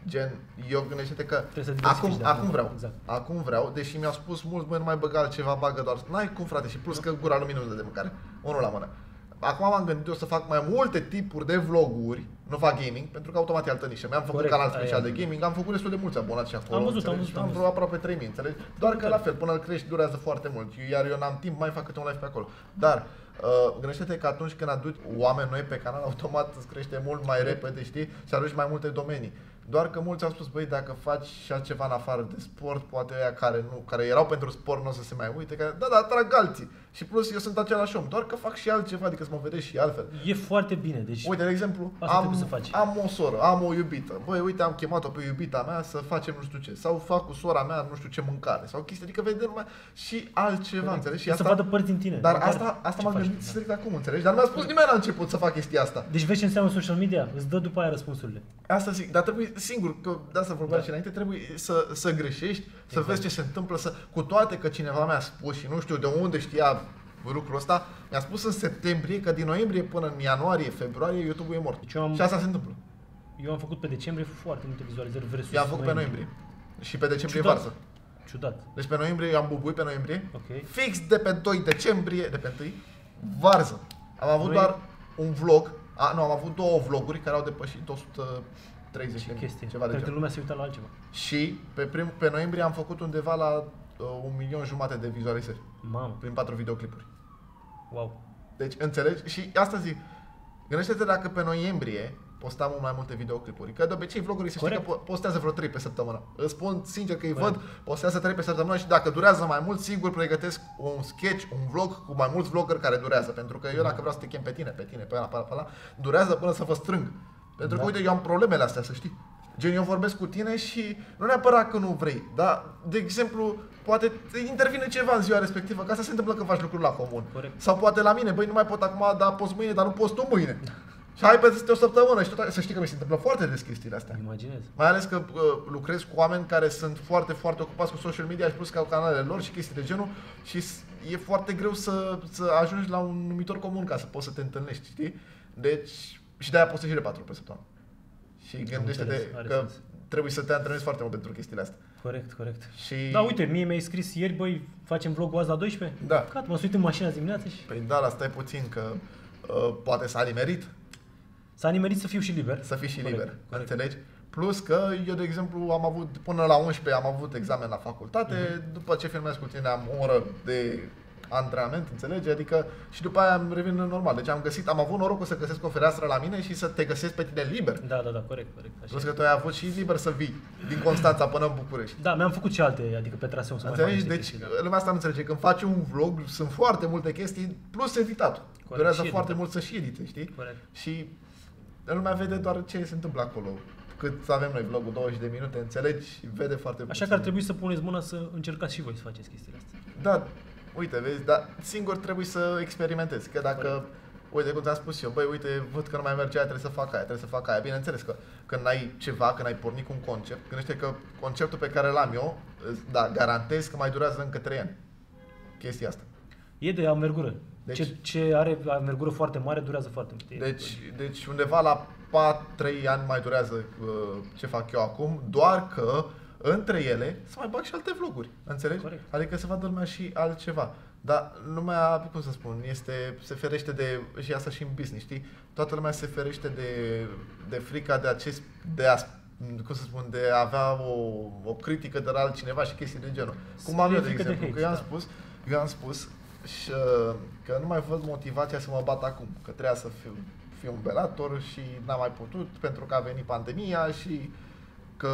Gen, eu gândește-te că
Trebuie să
acum,
diversifici,
acum
da,
vreau,
exact.
acum vreau, deși mi-au spus mulți, băi, nu mai băga altceva, bagă doar. N-ai cum, frate, și plus că gura lui mine nu dă de mâncare. Unul la mână. Acum m-am gândit eu să fac mai multe tipuri de vloguri, nu fac gaming, pentru că automat e altă nișă. Mi-am făcut
Corect,
canal special
aia.
de gaming, am făcut destul de mulți abonați și acolo.
Am văzut,
înțelegi?
am văzut,
Am
am
vreo
văzut.
aproape trei mii, înțelegi? Doar că la fel, până îl crești durează foarte mult, iar eu n-am timp, mai fac câte un live pe acolo. Dar Uh, gândește-te că atunci când aduci oameni noi pe canal, automat îți crește mult mai repede, știi? Și aduci mai multe domenii. Doar că mulți au spus, băi, dacă faci și altceva în afară de sport, poate aia care, nu, care erau pentru sport nu o să se mai uite, că da, da, atrag alții. Și plus eu sunt același om, doar că fac și altceva, adică să mă vedeți și altfel.
E foarte bine, deci
Uite, de exemplu,
asta trebuie să
am,
faci.
am o soră, am o iubită. Băi, uite, am chemat-o pe iubita mea să facem nu știu ce. Sau fac cu sora mea nu știu ce mâncare. Sau chestii, adică vedem mai și altceva, înțelegi? Și
să
asta,
vadă părți din tine.
dar
măcar
asta, asta
ce
m-am
faci,
gândit
da.
strict acum, înțelegi? Dar mi-a spus nimeni la început să fac chestia asta.
Deci vezi ce înseamnă social media? Îți dă după aia răspunsurile.
Asta zic, dar trebuie, singur, că de asta vorbeam
Da.
și înainte, trebuie să, să greșești, să
Exact.
vezi ce se întâmplă, să, cu toate că cineva mi-a spus și nu știu de unde știa lucrul ăsta, mi-a spus în septembrie că din noiembrie până în ianuarie, februarie, YouTube-ul e mort.
Deci eu am-
Și asta se întâmplă.
Eu am făcut pe decembrie foarte multe vizualizări versus
Eu am făcut pe noiembrie. Și pe decembrie
Ciudat.
varză.
Ciudat.
Deci pe noiembrie eu am bubuit pe noiembrie.
Ok.
Fix de pe doi decembrie, de pe întâi, varză. Am avut
Voi-
doar un vlog, a, nu, am avut două vloguri care au depășit o sută treizeci
Ce
de mii,
chestie.
ceva de
Cred că
genul.
lumea se uită la altceva.
Și pe, prim, pe noiembrie am făcut undeva la uh, un milion jumate de vizualizări
Mamă.
prin patru videoclipuri.
Wow.
Deci înțelegi? Și asta zic, gândește-te dacă pe noiembrie postam mult mai multe videoclipuri. Că de obicei vlogurii se știe că
Corect.
po- postează vreo trei pe săptămână. Îți spun sincer că îi
Corect.
văd, postează trei pe săptămână și dacă durează mai mult, sigur pregătesc un sketch, un vlog cu mai mulți vloggeri care durează. Pentru că eu dacă vreau să te chem pe tine, pe tine, pe ăla, pe ăla, pe ăla, durează până să vă strâng. Pentru că
Da.
uite, eu am problemele astea, să știi. Gen, eu vorbesc cu tine și nu neapărat că nu vrei, dar, de exemplu, poate intervine ceva în ziua respectivă, că asta se întâmplă când faci lucruri la comun.
Corect.
Sau poate la mine, băi, nu mai pot acum, dar poți mâine, dar nu poți tu mâine. Și hai peste o săptămână și tot, să știi că mi se întâmplă foarte des chestiile astea.
Imaginez.
Mai ales că uh, lucrez cu oameni care sunt foarte, foarte ocupați cu social media și plus că au canalele lor și chestii de genul și s- e foarte greu să, să ajungi la un numitor comun ca să poți să te întâlnești, știi? Deci, și de-aia postezi și de patru pe săptămână. Și gândește-te
înțeles, are
că
sens.
trebuie să te antrenezi foarte mult pentru chestiile astea.
Corect, corect.
Și...
Da, uite, mie mi-ai scris ieri, băi, facem vlogul azi la doisprezece?
Da.
Gata, mă uit în mașina azi dimineața și
Păi da, la stai puțin că uh, poate s-a nimerit
s-a nimerit să fiu și liber.
să fii și
Corect,
liber,
corect.
înțelegi? Plus că eu, de exemplu, am avut, până la unsprezece am avut examen la facultate,
Mhm.
după ce filmez cu tine am o oră de antrenament, înțelegi? Adică și după aia am revin în normal. Deci am găsit, am avut norocul să găsesc o fereastră la mine și să te găsesc pe tine liber.
Da, da, da, corect, corect. Așa.
Plus că tu ai avut și liber să vii din Constanța până în București.
Da, mi-am făcut și alte, adică pe traseu să mai fac
Înțelegi?
niște
Deci
chestii, da.
lumea asta nu înțelege. Când faci un vlog, sunt foarte multe chestii, plus editatul. Durează
și
foarte
editat.
mult să și edite, știi?
Corect.
Și lumea vede doar ce se întâmplă acolo. Cât avem noi vlogul douăzeci de minute, înțelegi? Și vede foarte
Așa
puțin.
că ar trebui să puneți mâna să încercați și voi să faceți chestiile astea.
Da, uite, vezi, dar singur trebuie să experimentezi. Că dacă,
Corect.
uite, cum ți-am spus eu, băi, uite, văd că nu mai merge aia, trebuie să fac aia, trebuie să fac aia. Bineînțeles că când ai ceva, când ai pornit cu un concept, gândește că conceptul pe care l-am eu, da, garantez că mai durează încă trei ani. Chestia asta.
E de amergură.
Deci-
ce, ce are amergură foarte mare durează foarte mult. E-
Deci, deci undeva la patru trei ani mai durează uh, ce fac eu acum, doar că între ele să mai bag și alte vloguri, înțelegi?
Corect.
Adică să vadă lumea și altceva. Dar lumea, cum să spun, este, se ferește de, și asta și în business, știi? Toată lumea se ferește de, de frica de acest, de a, cum să spun, de a avea o, o critică de la altcineva și chestii de genul. Cum am eu, de
frică de
exemplu,
hate,
că eu am
da.
spus, eu am spus și, uh, că nu mai văd motivația să mă bat acum, că trebuia să fiu, fiu un belator și n-am mai putut pentru că a venit pandemia și că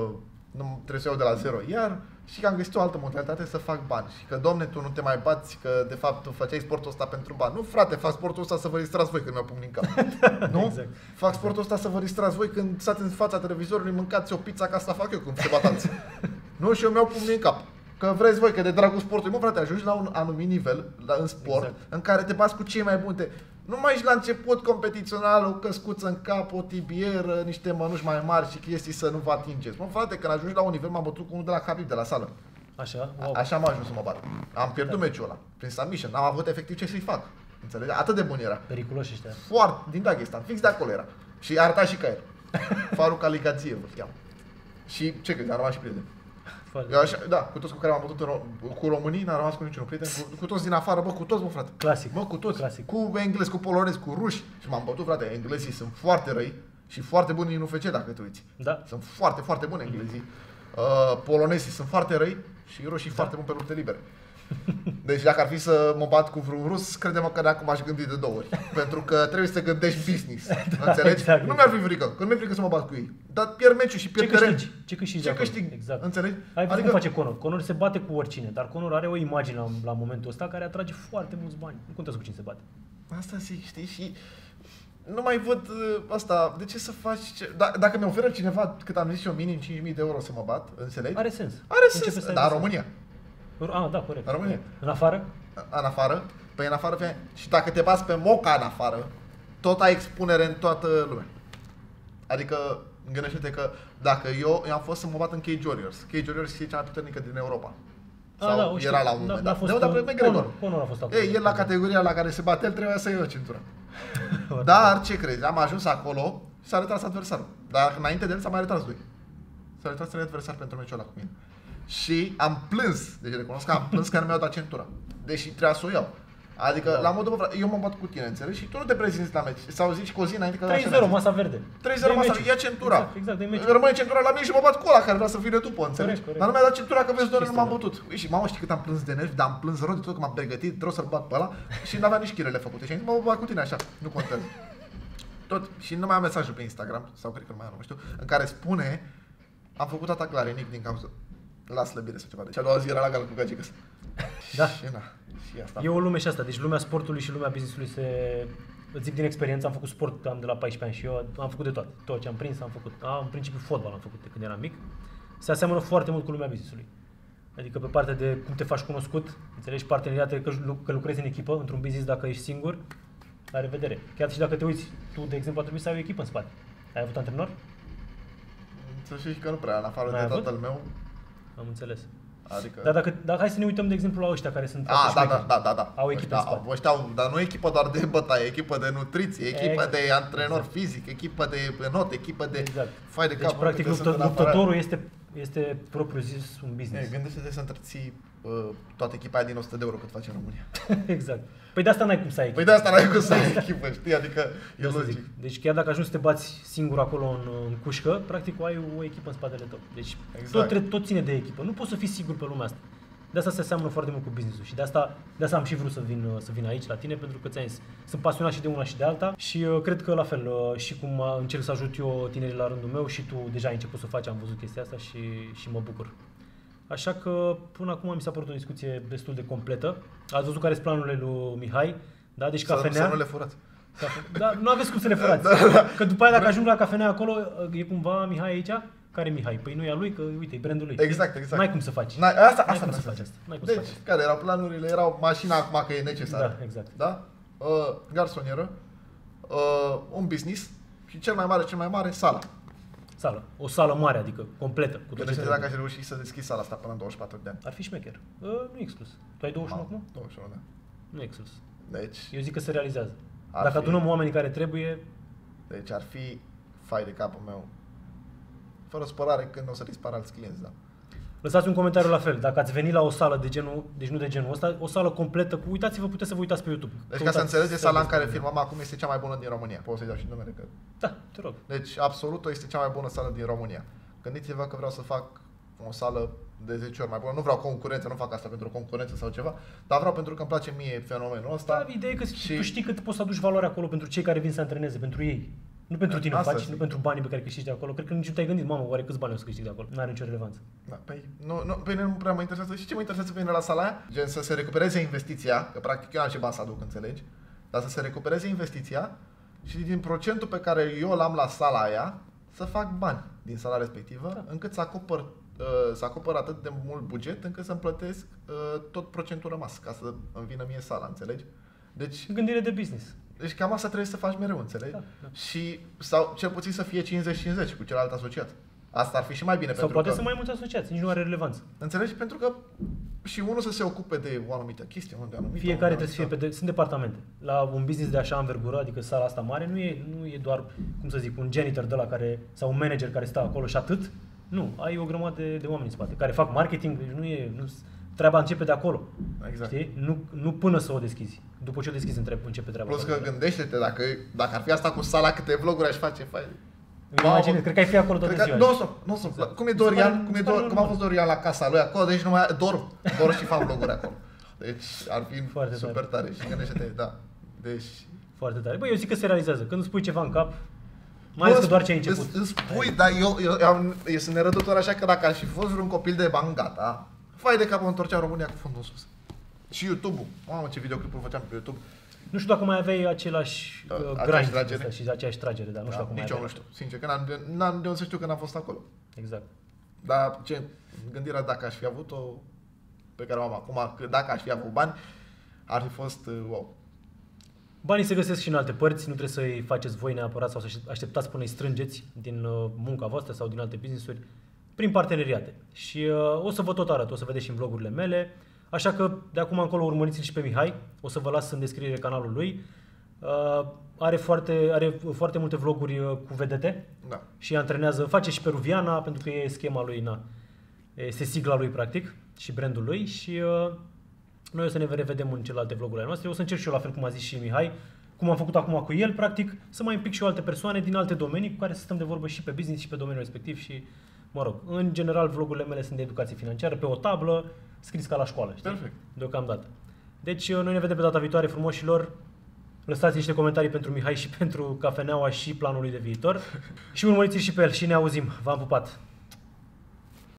nu trebuie să iau de la zero iar și că am găsit o altă modalitate să fac bani și că, domne, tu nu te mai bați, că de fapt tu făceai sportul ăsta pentru bani. Nu, frate, fac sportul ăsta să vă distrați voi când mi-au pumnit în cap. Nu?
Exact.
Fac sportul ăsta să vă distrați voi când stați în fața televizorului, mâncați o pizza ca să fac eu când se bat alții. Nu, și eu mi-au pumnit în cap. Că vreți voi, că de dragul sportului, mă, frate, ajungi la un anumit nivel la, în sport,
Exact.
în care te bați cu cei mai buni. Te- Nu mai ești la început competițional, o căscuță în cap, o tibieră, niște mănuși mai mari și chestii să nu vă atingeți. Mă, frate, când ajungi la un nivel, m-am bătut cu unul de la Khabib, de la sală.
Așa?
A-
Wow.
Așa am ajuns să mă bat. Am pierdut meciul ăla, prin submission, n-am avut efectiv ce să-i fac. Înțelegi? Atât de bun era.
Periculoși ăștia.
Foarte, din Dagestan, fix de acolo era. Și arăta și ca el. Faruk Aligație, vă cheamă. Și ce crezi, am rămas și prieten.
Foarte
Eu așa, da, cu toți cu care m-am bătut în Ro- cu românii, n-am rămas cu niciunul prieten, cu, cu toți din afară, bă, cu toți, mă, frate.
Clasic.
Bă, cu toți.
Clasic.
Cu englezi, cu polonezi, cu ruși. Și m-am bătut, frate, englezii sunt foarte răi și foarte buni în U F C, dacă te uiți.
Da.
Sunt foarte, foarte buni englezii. Uh, polonezii sunt foarte răi și rușii
Da.
foarte buni pe lupte libere. Deci dacă ar fi să mă bat cu vreun rus, crede-mă că de acum aș gândi de două ori. Pentru că trebuie să gândești business.
Da,
Înțelegi?
exact,
Nu mi-ar fi frică, că nu mi-e frică să mă bat cu ei. Dar pierd meciul și
Ce
pierd teren.
câștigi? Ce câștigi
Ce
acolo?
câștig?
Exact.
Înțelegi?
Ai văzut
Adică
cum face Conor. Conor se bate cu oricine, dar Conor are o imagine la, la momentul ăsta care atrage foarte mulți bani. Nu contează cu cine se bate.
asta zic, știi? Și nu mai văd uh, asta. De ce să faci ce... Da, dacă mi oferă cineva, cât am zis eu, minim cinci mii de euro să mă bat, înțelegi?
Are sens.
Are
Începe
sens.
să
Dar
aibă
în
sens.
România.
Ah, da, corect.
În România.
În afară?
În afară? Păi în afară fie... Și dacă te bați pe moca în afară, tot ai expunere în toată lumea. Adică, gândește-te că dacă eu, eu am fost să mă bat în Cage Warriors. Cage Warriors e cea mai puternică din Europa.
Ah,
Sau
da, o știu.
era la un
Da,
moment
da, a
dat.
fost
De unde
cu-
a McGregor.
Conor, Conor a fost acolo.
Ei, el la categoria la care se bate, el trebuia să ia centura. Dar, ce crezi, am ajuns acolo și s-a retras adversarul. Dar înainte de el s-a mai retras doi. S-a retras trei adversari pentru meciul ăla cu mine. Și am plâns, deci recunosc că am plâns că nu mi-au dat centura. Deși trebuia să o iau. Adică,
Da.
la modul, bă, frate, eu mă bat cu tine, înțelegi? Și tu nu te prezinți la meci. Sau zici cu o zi înainte că...
trei
așa
zero,
mi-a zis.
masa verde.
trei zero
Dă-i
masa,
meciul.
ia centura.
Exact, exact, dă-i meciul.
Rămâne centura la mine și mă bat cu ăla care vrea să fie după, înțelegi?
corect.
Dar nu mi-a dat centura că vezi, doar nu
Chestia,
m-am
da.
bătut. Ui, și mamă, știi cât am plâns de nervi, dar am plâns rău de tot că m-am pregătit, trebuie să-l bat pe ăla și n-aveam nici chirele făcute. Și am zis, mă bat cu tine așa, nu contează. Tot. Și nu mai am mesajul pe Instagram, sau cred că nu mai am, nu știu, în care spune, am făcut atac la Renic din cauza. Las slăbire sau ceva. Deci a doua zi era la gală cu gagică.
Da.
Și na, și asta.
E o lume și asta, deci lumea sportului și lumea businessului se... Îți zic din experiență, am făcut sport, am de la paisprezece ani și eu am făcut de toate. Tot ce am prins am făcut. A, în principiu fotbal am făcut de când eram mic. Se aseamănă foarte mult cu lumea businessului. Adică pe partea de cum te faci cunoscut, înțelegi parteneriate, că, lu- că lucrezi în echipă, într-un business dacă ești singur, la revedere. Chiar și dacă te uiți, tu de exemplu ar trebui să ai o echipă în spate. Ai avut antrenor?
Să știi că nu prea, în afară
N-ai
de
avut?
tatăl meu.
Am înțeles.
Adică...
Dar dacă, dacă hai să ne uităm de exemplu la ăștia care sunt
A,
foarte
da, da,
șmecheri.
da, da, da.
Au echipe în
Ăștia,
spate.
ăștia au, dar nu echipă doar de bătaie, echipă de nutriție, echipă
Exact.
de antrenor
Exact.
fizic, echipă de not, echipă de
Exact.
fai de
Deci,
cap.
practic,
câte sunt
luptă,
în aparat.
luptătorul este, este propriu zis un business.
E, gândește-te să întreții uh, toată echipa aia din o sută de euro cât face în România.
Exact. Păi de asta n-ai cum să ai
Păi
echipă.
de asta n-ai cum să ai echipă, știi? Adică e
De asta
logic.
zic. Deci chiar dacă ajungi să te bați singur acolo în, în cușcă, practic ai o echipă în spatele tău. Deci
Exact.
tot, tre- tot ține de echipă. Nu poți să fii sigur pe lumea asta. De asta se seamănă foarte mult cu business-ul și de asta, de asta am și vrut să vin, să vin aici la tine, pentru că ți-am zis, sunt pasionat și de una și de alta și uh, cred că la fel, uh, și cum uh, încerc să ajut eu tinerii la rândul meu și tu deja ai început să o faci, am văzut chestia asta și, și mă bucur. Așa că până acum mi s-a părut o discuție destul de completă. Ați văzut care sunt planurile lui Mihai, da? Deci
Să,
cafenea.
să nu le furați.
Cafe- Da, nu aveți cum să le furați. Că după aia dacă ajung la cafenea acolo, e cumva Mihai aici? Care Mihai? Păi nu e a lui, că uite, e brandul lui.
Exact, exact.
N-ai cum să faci.
N-ai, asta,
N-ai
asta
cum să
vreau
faci
să
asta. N-ai cum să
Deci,
faci.
care erau planurile? Erau mașina acum că e necesară.
Da, exact.
Da? Uh, garsonieră, uh, un business și cel mai mare, cel mai mare, sala.
Sală. O sală mare, adică completă, cu tot ce
Gândește-te dacă
trebuie.
aș reuși să deschid sala asta până în douăzeci și patru de ani.
Ar fi șmecher. Uh, nu e exclus. Tu ai douăzeci și unu acum?
douăzeci și unu, da.
Nu e exclus.
Deci,
Eu zic că se realizează.
Ar
Dacă
fi.
adunăm oamenii care trebuie,
deci ar fi fai de capul meu. Fără spărare când o să dispară alți clienți, da.
lăsați un comentariu la fel. Dacă ați venit la o sală de genul, deci nu de genul ăsta, o sală completă cu, uitați-vă, puteți să vă uitați pe YouTube.
Deci ca să
Căutați
înțelegeți, sala în care
service.
filmăm acum este cea mai bună din România. Pot să-i dau și numele, că...
Da, te rog.
Deci, absolut, este cea mai bună sală din România. Gândiți-vă că vreau să fac o sală de zece ori mai bună. Nu vreau concurență, nu fac asta pentru concurență sau ceva, dar vreau pentru că îmi place mie fenomenul ăsta.
Da, ideea e că
și-
tu știi cât poți să aduci valoare acolo pentru cei care vin să antreneze, pentru ei. Nu pentru tine
Asta
faci,
zic.
nu pentru banii pe care câștigi de acolo. Cred că nici nu te-ai gândit, mamă, oare câți bani o să câștig de acolo? N-are nicio relevanță.
Da, păi, nu, nu, pe mine nu prea mă interesează. Și ce mă interesează pe mine la sala aia? Gen să se recupereze investiția, că practic eu am și bani să aduc, înțelegi? Dar să se recupereze investiția și din procentul pe care eu l-am la sala aia, să fac bani din sala respectivă,
Da.
încât să acopăr, uh, să acopăr atât de mult buget, încât să-mi plătesc uh, tot procentul rămas, ca să îmi vină mie sala, înțelegi? Deci,
Gândire de business.
deci cam asta trebuie să faci mereu, înțelegi?
Da, da.
Și, sau cel puțin să fie cincizeci cincizeci cu celălalt asociat. Asta ar fi și mai bine
Sau
pentru
poate
că...
să mai mulți asociați, nici nu are relevanță.
Înțelegi? Pentru că și unul să se ocupe de o anumită chestie, unde anumită,
Fiecare
unde
trebuie să fie pe de, sunt departamente. La un business de așa învergură, adică sala asta mare, nu e, nu e doar, cum să zic, un janitor de la care, sau un manager care stă acolo și atât, Nu, ai o grămadă de, de oameni în spate care fac marketing, deci nu e... Nu, treaba începe de acolo.
Exact.
Știi? Nu, nu până să o deschizi. După ce o deschizi începe treaba.
Plus că gândește-te, dacă, dacă ar fi asta cu sala, câte vloguri aș face, fai.
Imagine, cred că ai fi acolo toată ziua.
Nu, nu, nu, exact. Cum e Dorian, cum, e Dor, cum a fost Dorian la casa lui acolo, deci numai dorm, dorm și fac vloguri acolo. Deci ar fi foarte super tare. tare și gândește-te, da. Deci...
Foarte tare. Băi, eu zic că se realizează. Când îți pui ceva în cap, mai ales că doar ce ai început.
Îți spui, dar eu, eu, eu, eu sunt nerădător așa că dacă aș fi fost vreun copil de bani, gata, fai de cap o întorcea România cu fundul sus. Și YouTube-ul. Mamă, ce videoclipuri făceam pe YouTube.
Nu știu dacă mai aveai același
da,
uh, grind
tragere.
și aceeași tragere, dar nu
da,
știu dacă mai
nici eu nu știu, sincer, că n-am de, n-am de unde să știu că n-am fost acolo.
Exact.
Dar ce, gândirea dacă aș fi avut-o pe care o am acum, că dacă aș fi avut bani, ar fi fost uh, wow.
Banii se găsesc și în alte părți, nu trebuie să-i faceți voi neapărat sau să așteptați până îi strângeți din uh, munca voastră sau din alte business-uri, prin parteneriate. Și uh, o să vă tot arăt, o să vedeți și în vlogurile mele. Așa că de acum încolo urmăriți-l și pe Mihai, o să vă las în descriere canalul lui. Uh, are, foarte, are foarte multe vloguri uh, cu vedete
da.
Și antrenează, face și peruviana pentru că e schema lui, na, este sigla lui practic și brandul lui și uh, noi o să ne revedem în celelalte vlogurile noastre. O să încerc și eu la fel cum a zis și Mihai, cum am făcut acum cu el, practic, să mai implic și eu alte persoane din alte domenii cu care să stăm de vorbă și pe business și pe domeniul respectiv și, mă rog, în general vlogurile mele sunt de educație financiară, pe o tablă, scris ca la școală, știi?
Perfect.
Deocamdată. Deci noi ne vedem pe data viitoare, frumoșilor. Lăsați niște comentarii pentru Mihai și pentru cafeneaua și planul lui de viitor. Și urmăriți-l și pe el și ne auzim. V-am pupat!